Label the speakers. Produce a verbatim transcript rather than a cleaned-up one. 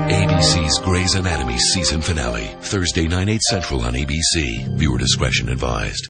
Speaker 1: A B C's Grey's Anatomy season finale, Thursday, nine, eight central on A B C. Viewer discretion advised.